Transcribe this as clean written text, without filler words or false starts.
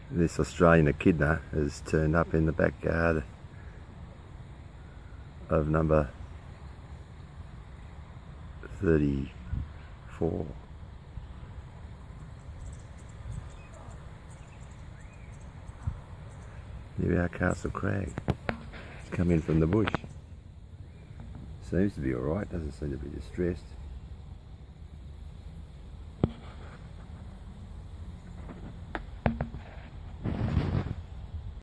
This Australian echidna has turned up in the backyard of number 34. Near our Castle Crag. It's come in from the bush. Seems to be alright, doesn't seem to be distressed.